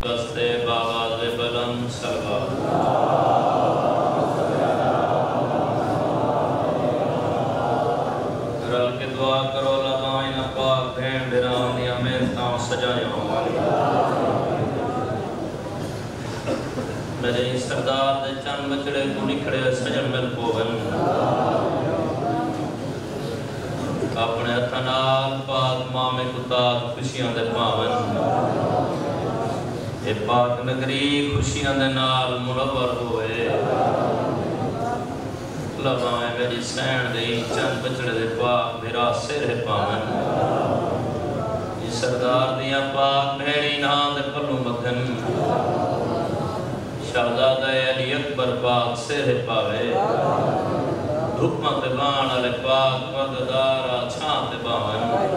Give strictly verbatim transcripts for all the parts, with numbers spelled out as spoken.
दस्ते बाबा दे बुलंद सलवा रल के दुआ करो लगाइन पाक भेण बिराम दियां मेहनतां सजायां मेरे सरदार दे चंद बचड़े को निखड़े सजन मिल पोवन अपने हत्थां नाल पाक मामे कुताब खुशियां दे पावन ए पाक नगरी खुशियां दे नाल मुनव्वर होए लवाए मेरी सैन दे चंद बचड़े दे पाक मेरा सिर है पावन ये सरदार दियां पाक भेड़ी नां दे पल्लू मगन शहजादा अली अकबर पाक सिर है पावे धुप्पा ते बाण वाले पाक पर्ददारा छां ते बावन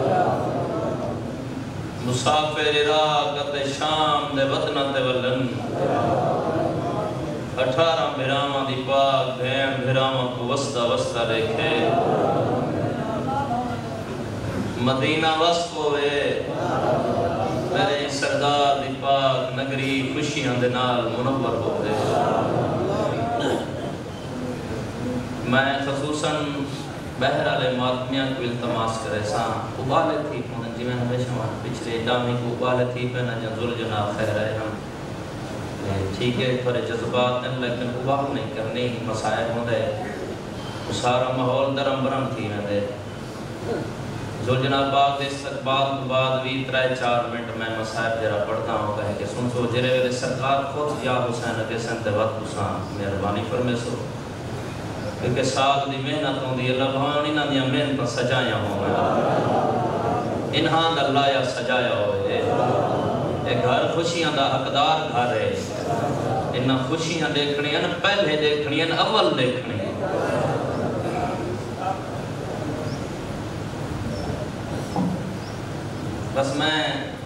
मुसाफिर इराक ते शाम दे वतन ते वलन अठारह बिरामा दी पाक भेण बिरामा को वस्ता वस्ता देखे मदीना वस्त होवे मेरे सरदार दी पाक नगरी खुशियां दे नाल मुनव्वर होवे मैं खसूसन बहर वाले मातमिया को इल्तमास करे सा उबाले थी उन जी मैं हमेशा पिछले दामी को उबाले थी पहना या जुल जना खैर है हम ठीक है थोड़े जज्बात हैं लेकिन उबाल नहीं करनी मसाइल होंदे सारा माहौल दरम बरम थी रहंदे जुल जना बाग दे इस्तकबाल के बाद भी तीन चार मिनट मैं मसाइल जरा पढ़ता हूं कहे कि सुन सो जरे वेले सरकार खुद या हुसैन के संत वक्त हुसैन मेहरबानी फरमेसो क्योंकि साल की मेहनत होती है लभान इन्हों दी मेहनत सजाया हो इन्हां दा लाया सजाया होए ये घर खुशियां दा हकदार घर है इन्हां खुशियां देखनियां न पहले देखनियां न अव्वल देखनी बस मैं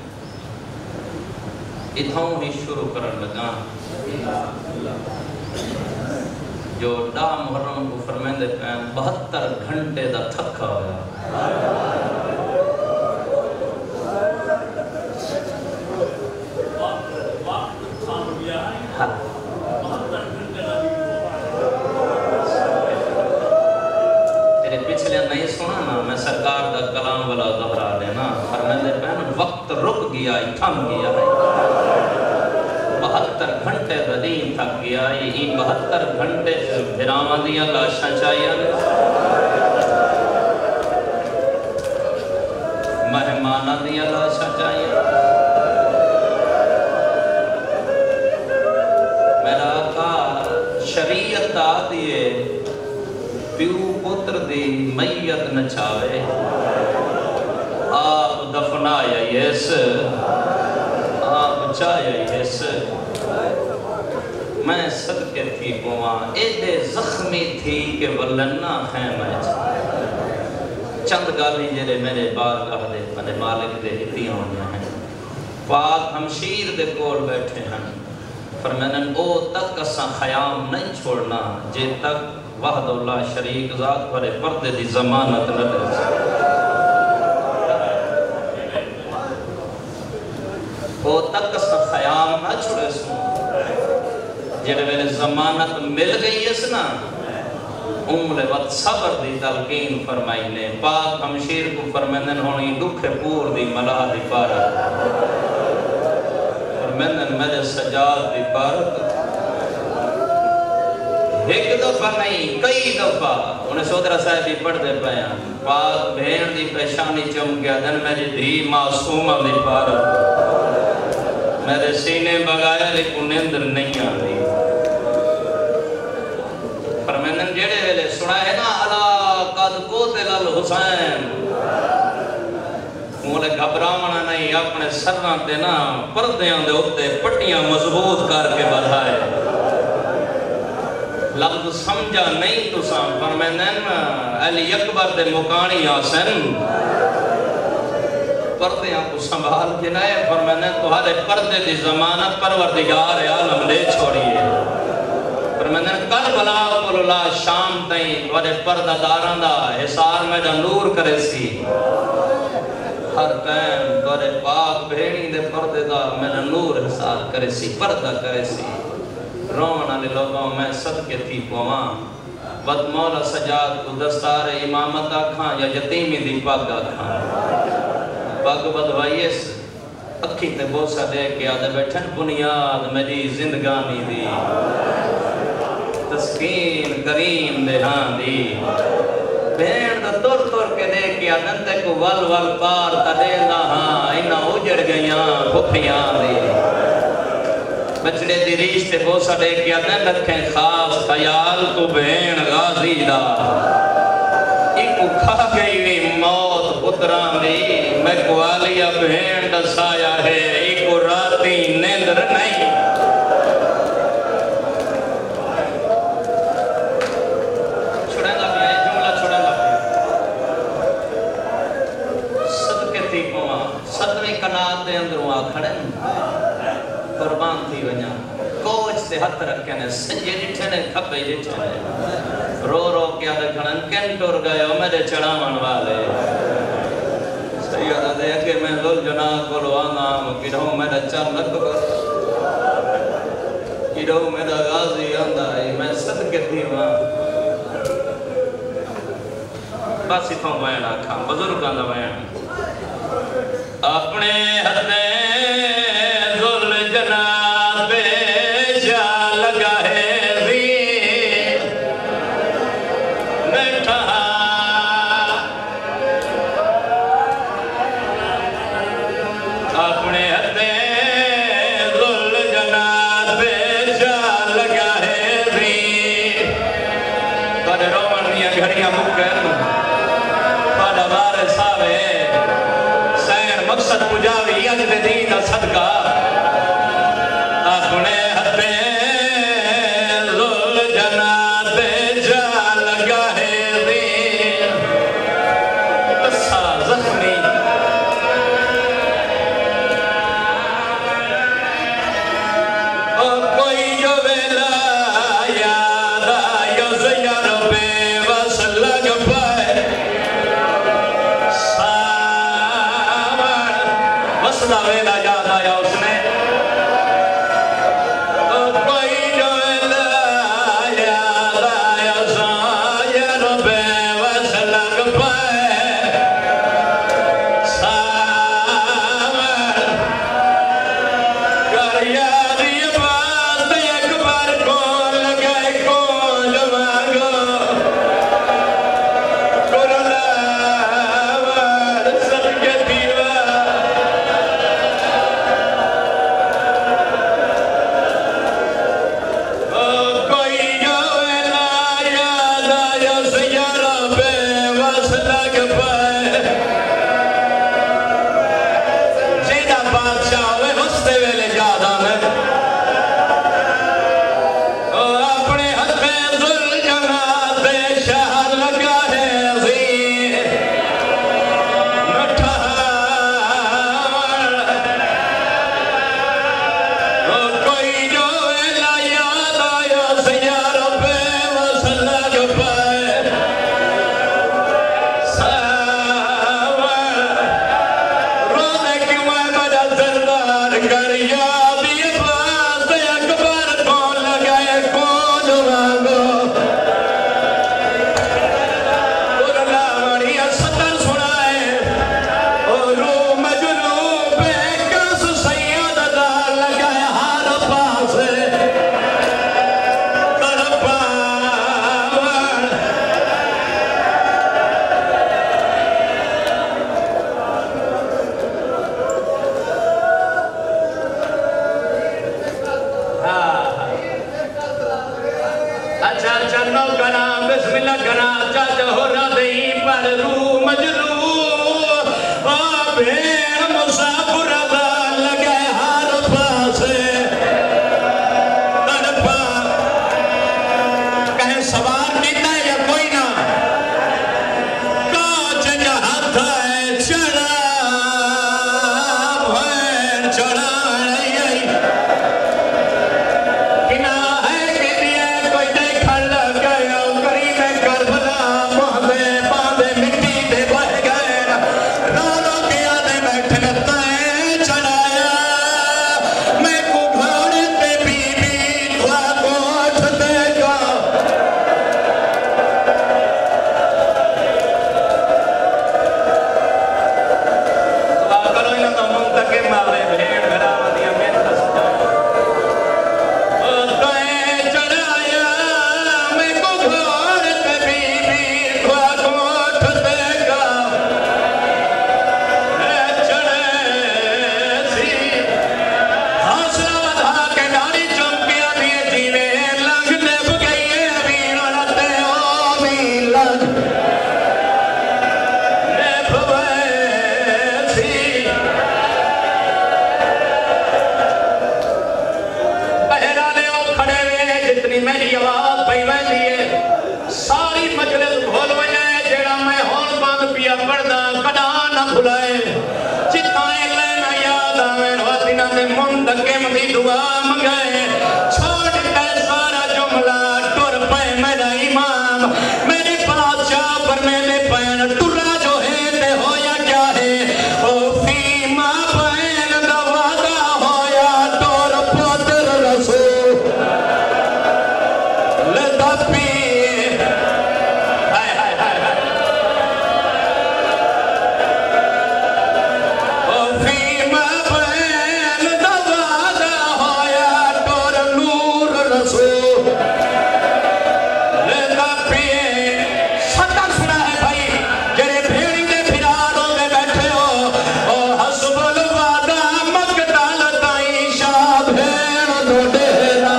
इथों ही शुरू करन लगा जो डा मुहर्रम को फरमांदे पैन बहत्तर घंटे दा थका होया तेरे पिछले नहीं सुना ना मैं सरकार दा कलाम वाला दोहरा देना फरमांदे पैन वक्त रुक गया थम गया बहत्तर घंटे बदीन थक गया ये बहत्तर घंटे बिरामा दियां लाशां चाहिए मेहमाना दियां लाशां चाहिए मेरा आका शरीयत आ दिए प्यू पुत्र दी मैयत नचावे आप दफनाया यस आप चाहे यस मैं सदके थी पोवा एदे जख्मी थी के वलन्ना खैमा चंद गाली जेरे मेरे बारगाह दे मेरे मालिक दे हितियां होनियां हैं पाक हमशीर दे कोल बैठे हैं फरमानन ओ तक असा खयाम नहीं छोड़ना जे तक वहदुल्ला शरीक जात पर पर्दे दी जमानत न दे ओ तक असा खयाम ना छोड़े सो जेड़े मेरे जमानत मिल गई है ना उम्र वक्त सब्र दी तलकीन फरमाई ने पाक हमशीर को फरमानन होनी दुख पूर दी मलाह दी पारत फरमानन मेरे सजाद दी पारत एक दफा नहीं कई दफा उन्हें सोदरा साहब भी पढ़ते पाया पाक भेण दी पेशानी चमकिया दिन मेरी धी मासूमा दी पारत मेरे सीने बगाया लेकिन नींद नहीं आती फरमानन जेड़े वेले सुना है ना अला कद कोतिल अल हुसैन मोले घबरावना नहीं अपने सरना ते ना पर्दियां दे उत्ते पट्टियां मजबूत करके बढ़ाए लफ्ज समझा नहीं तुसा फरमानन अली अकबर दे मुकानी आसन पर्दे को संभाल के ना फरमाने तुम्हारे पर्दे की जमानत परवरदिगार आलम ले छोड़िए फरमाने कल बला कुल्ला शाम तई तुम्हारे पर्दादारां दा हिसार में दा नूर करे सी हर टाइम तोरे पाक भेड़ी दे पर्दे दा मेरा नूर हिसार करे सी पर्दा करे सी रोवन वाले लोगों मैं सदके थी पवा बदमौला सजाद को दस्तार इमामत आखा या यतीमी दी पग आखा पग बदवाइस अखी ते बोसा दे के आदे बैठन बुनियाद मेरी जिंदगानी दी तस्कीन करीम दे हां दी भेड़ दा तुर तुर के दे के आदन ते को वल वल पार ता देंदा हां इना उजड़ गईयां फुफियां दी बचड़े दी रीश ते बोसा दे के आदन रखें खास ख्याल तू भेड़ गाजी दा इको खा गई मौत पुत्रां दी मैं कुआलिया भेड़ दसाया है इको राती नींदर नहीं छुड़ेगा मैं जुमला छुड़ेगा सदके थी पवा सतवीं कनात दे अंदरों आ खड़े कुर्बान थी वञा कोच से हाथ रखे ने सजे डिठे ने खपे डिठे ने रो रो के आदे खणन केन टुर गयो मेरे चढ़ावन वाले सैयद दे के मैं लोल जना को आना किरो मेरा चल लग किरो मेरा गाजी आंदा है मैं सदके थी वहां बस इथों बयान आखा बुजुर्गां दा बयान अपने हथे जुल जनाब जा लगा है सदका अपने हथे जुल जनाब जा लगा है तस्सा जख्मी और कोई जो वेला याद आयो यार बेबस लग पाए सावन वसला वेला याद आया उसने जितनी मेरी आवाज पई वैसी है सारी मजलिस भूल वने जेड़ा मैं हुण बंद पिया पढ़दा कदा ना भुलाए चिताए लेना याद आवे वतिना दे मुंतकिम दी दुआ मंगाए छोड़ के सारा जुमला टुर पे मेरा इमाम मेरे बादशाह पर मेरे पैन टुरा जो है ते होया क्या है ओ फीमा पैन दा वादा होया टुर पुत्र रसूल लदा पी हाय हाय हाय हाय ओ फीमा पैन दा वादा होया टुर नूर रसूल लदा पी सदा सुना है भाई जेरे भेड़ी दे फिरारों में बैठे हो ओ हसबुल वादा मकदाल ताई शाह भेड़ दो डेरा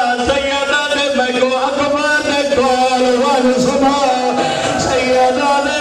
Sayyada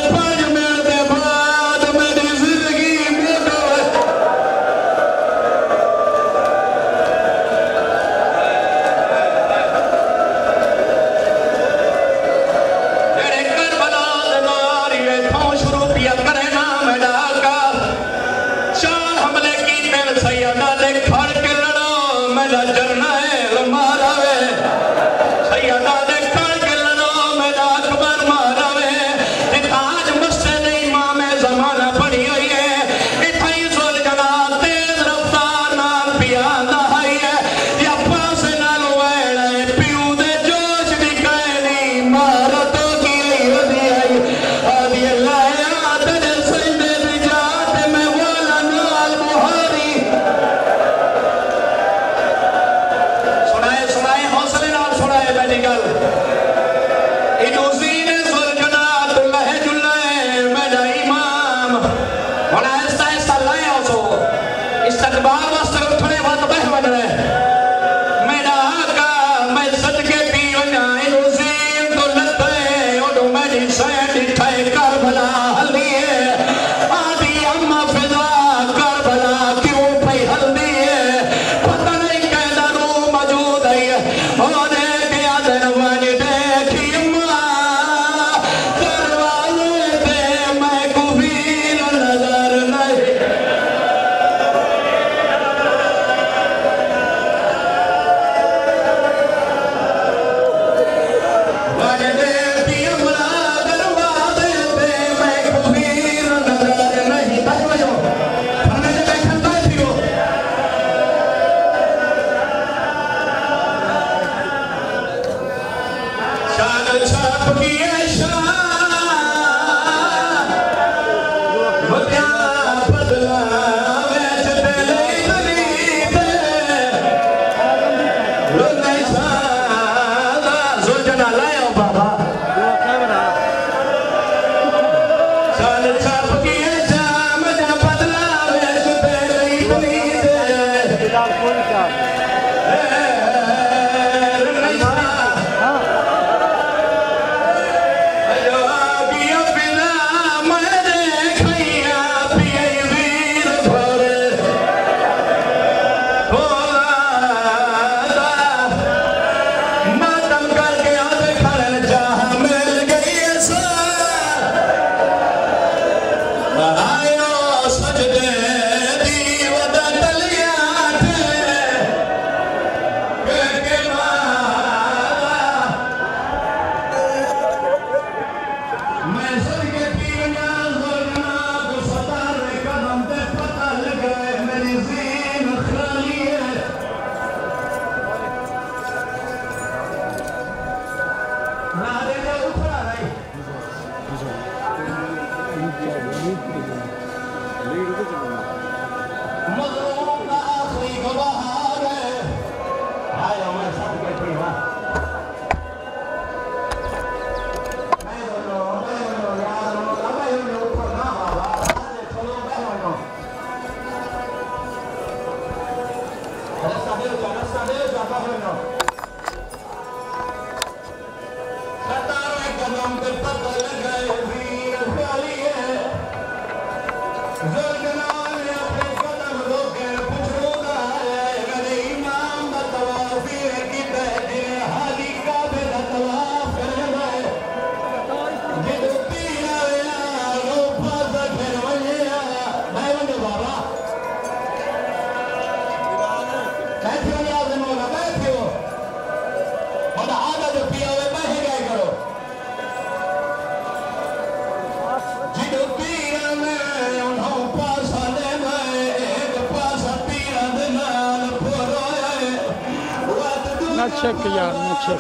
check यार मैं check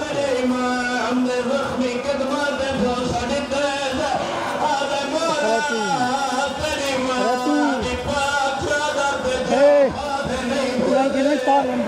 hey,